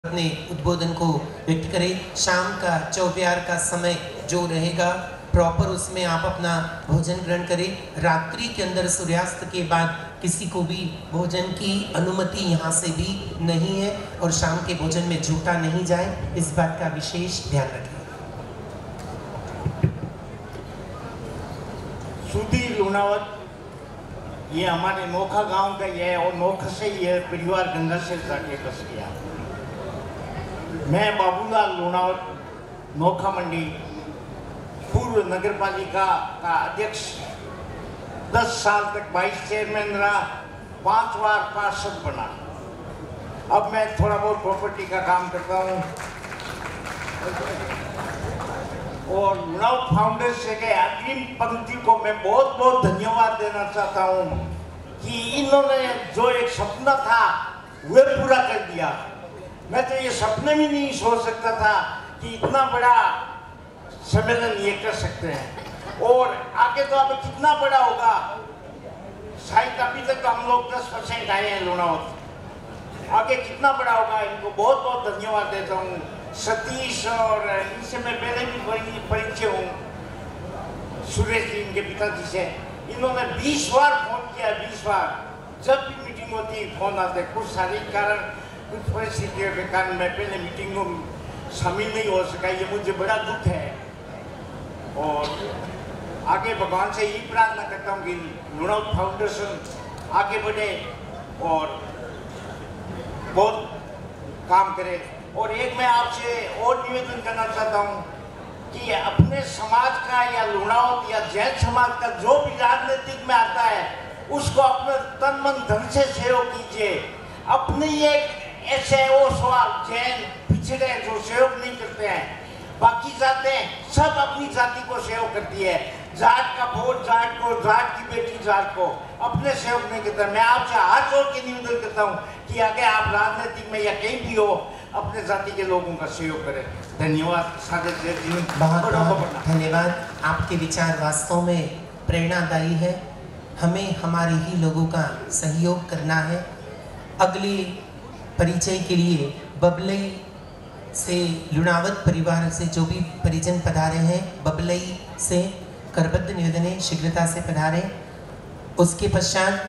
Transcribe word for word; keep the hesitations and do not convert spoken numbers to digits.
अपने उद्बोधन को व्यक्त करें। शाम का चौप्यार का समय जो रहेगा प्रॉपर, उसमें आप अपना भोजन ग्रहण करें। रात्रि के अंदर सूर्यास्त के बाद किसी को भी भोजन की अनुमति यहाँ से भी नहीं है और शाम के भोजन में झूठा नहीं जाए, इस बात का विशेष ध्यान रखें। सुधीर लूणावत, ये हमारे नोखा गांव का ये है और नोखा से ये परिवार गंगा से जाके बस गया। मैं बाबूलाल लूणावत, नोखा मंडी पूर्व नगर पालिका का अध्यक्ष, दस साल तक वाइस चेयरमैन रहा, पांच बार पार्षद बना। अब मैं थोड़ा बहुत प्रॉपर्टी का काम करता हूँ और लूणावत फाउंडेशन के अग्रिम पंक्ति को मैं बहुत बहुत धन्यवाद देना चाहता हूँ कि इन्होंने जो एक सपना था वह पूरा कर दिया। मैं तो ये सपने में नहीं सोच सकता था कि इतना बड़ा सम्मेलन ये कर सकते हैं और आगे तो अब कितना बड़ा होगा। शायद अभी तक तो हम लोग दस परसेंट आए हैं लूणावत, आगे कितना बड़ा होगा। इनको बहुत बहुत धन्यवाद देता हूँ। सतीश और इनसे मैं पहले भी परिचय हूँ, सुरेश जी इनके पिताजी से। इन्होंने बीस बार फोन किया, बीस बार जब भी मीटिंग होती फोन आते। कुछ शारीरिक कारण, कुछ परिस्थितियों के कारण मैं पहले मीटिंगों में शामिल नहीं हो सका, ये मुझे बड़ा दुख है। और आगे भगवान से यही प्रार्थना करता हूँ कि लूणावत फाउंडेशन आगे बढ़े और बहुत काम करे। और एक मैं आपसे और निवेदन करना चाहता हूँ कि अपने समाज का या लूणावत या जैन समाज का जो भी राजनीतिक में आता है उसको अपने तन मन धन से सहयोग कीजिए। अपने ये ऐसे वो सवाल जैन पिछड़े जो सहयोग नहीं करते हैं, बाकी जातें सब अपनी जाति को सहयोग करती है। जाट का वोट जाट को, जाट की बेटी जाट को, अपने सहयोग नहीं करता। मैं आपसे हाथ जोड़ के निवेदन करता हूँ कि आगे आप राजनीतिक में या कहीं भी हो अपने जाति के लोगों का सहयोग करें। धन्यवाद। बहुत बहुत धन्यवाद। आपके विचार वास्तव में प्रेरणादायी है। हमें हमारे ही लोगों का सहयोग करना है। अगले परिचय के लिए बबलई से लूणावत परिवार से जो भी परिजन पधारे हैं, बबलई से करबद्ध निवेदन है शीघ्रता से पधारें। उसके पश्चात